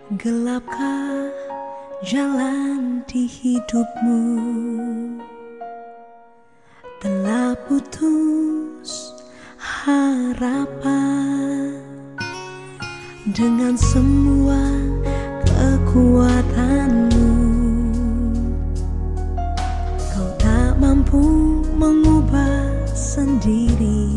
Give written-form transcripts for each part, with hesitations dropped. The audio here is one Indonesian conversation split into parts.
Gelapkah jalan di hidupmu? Telah putus harapan dengan semua kekuatanmu. Kau tak mampu mengubah sendiri,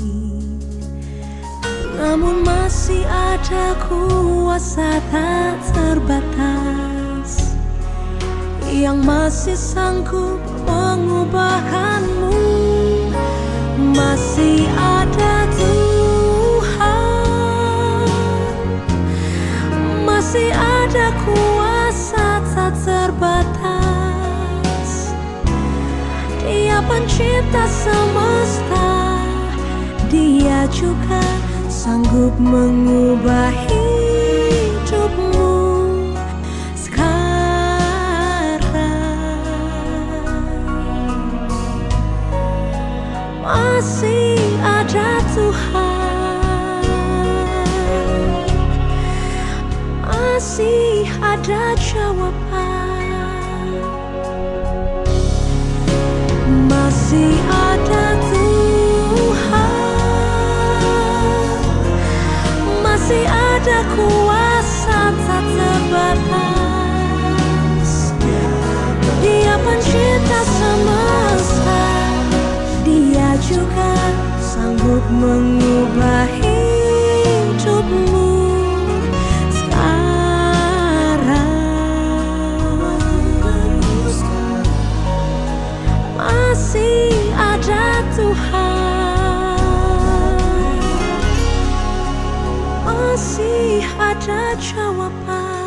namun masih ada kuasa tak terbatas yang masih sanggup mengubahkanmu. Masih ada Tuhan, masih ada kuasa tak terbatas. Dia pencipta semesta, Dia juga sanggup mengubah hidupmu sekarang. Masih ada Tuhan, masih ada jawaban. Masih ada Tuhan, masih ada kuasa tak terbatas. Dia pencipta semesta, Dia juga sanggup mengubah hidupmu sekarang. Masih ada Tuhan, masih ada jawaban.